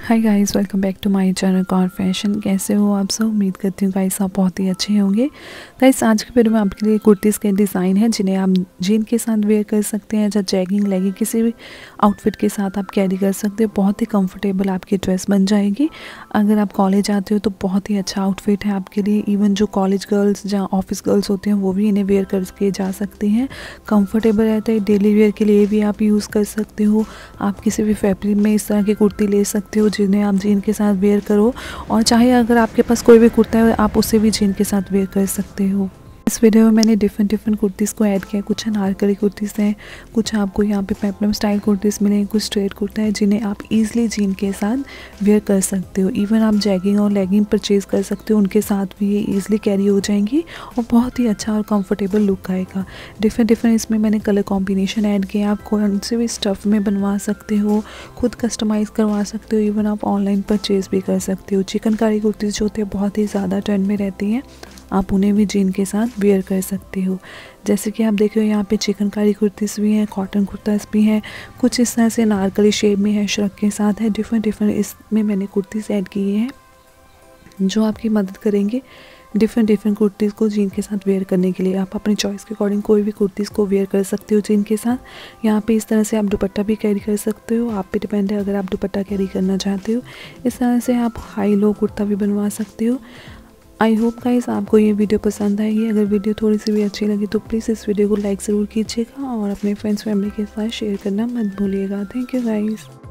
Hi guys, welcome back to my channel कॉर fashion. कैसे हो आप सब? उम्मीद करती हूँ गाइस आप बहुत ही अच्छे होंगे। गाइस आज के वीडियो में आपके लिए कुर्तीज़ के डिज़ाइन है जिन्हें आप जीन के साथ वेयर कर सकते हैं या जैगिंग लेगिंग किसी भी आउटफिट के साथ आप कैरी कर सकते हो। बहुत ही कंफर्टेबल आपकी ड्रेस बन जाएगी। अगर आप कॉलेज आते हो तो बहुत ही अच्छा आउटफिट है आपके लिए। इवन जो कॉलेज गर्ल्स जहाँ ऑफिस गर्ल्स होती हैं वो भी इन्हें वेयर करके जा सकती हैं। कंफर्टेबल रहता है। डेली वेयर के लिए भी आप यूज़ कर सकते हो। आप किसी भी फैब्रिक में इस तरह की कुर्ती ले सकते हो जिन्हें आप जीन के साथ वेयर करो, और चाहे अगर आपके पास कोई भी कुर्ता है आप उसे भी जीन के साथ वेयर कर सकते हो। इस वीडियो में मैंने डिफरेंट कुर्तीज़ को ऐड किया है। कुछ अनारकली कुर्तीज़ हैं, कुछ आपको यहाँ पे पेप्लम स्टाइल कुर्तीज़ मिलेंगे, कुछ स्ट्रेट कुर्ता है जिन्हें आप इजीली जीन के साथ वेयर कर सकते हो। इवन आप जैगिंग और लेगिंग परचेज़ कर सकते हो, उनके साथ भी ये ईजिली कैरी हो जाएंगी और बहुत ही अच्छा और कंफर्टेबल लुक आएगा। डिफरेंट इसमें मैंने कलर कॉम्बिनेशन ऐड किया। आप कौन से भी स्टफ़ में बनवा सकते हो, खुद कस्टमाइज़ करवा सकते हो। इवन आप ऑनलाइन परचेज़ भी कर सकते हो। चिकनकारी कुर्तीज़ जो होती है बहुत ही ज़्यादा ट्रेंड में रहती हैं, आप उन्हें भी जीन के साथ वेयर कर सकते हो। जैसे कि आप देख रहे हो यहाँ पे चिकनकारी कुर्तीज़ भी हैं, कॉटन कुर्ताज़ भी हैं, कुछ इस तरह से नारकली शेप में है, श्रग के साथ है। डिफरेंट इसमें मैंने कुर्तीज़ ऐड किए हैं जो आपकी मदद करेंगे डिफरेंट कुर्तीज़ को जीन के साथ वेयर करने के लिए। आप अपनी चॉइस के अकॉर्डिंग कोई भी कुर्तीज़ को वेयर कर सकते हो जीन के साथ। यहाँ पे इस तरह से आप दुपट्टा भी कैरी कर सकते हो, आप पे डिपेंड है अगर आप दुपट्टा कैरी करना चाहते हो। इस तरह से आप हाई लो कुर्ता भी बनवा सकते हो। आई होप गाइस आपको ये वीडियो पसंद आएगी। अगर वीडियो थोड़ी सी भी अच्छी लगी तो प्लीज़ इस वीडियो को लाइक ज़रूर कीजिएगा और अपने फ्रेंड्स फैमिली के साथ शेयर करना मत भूलिएगा। Thank you guys.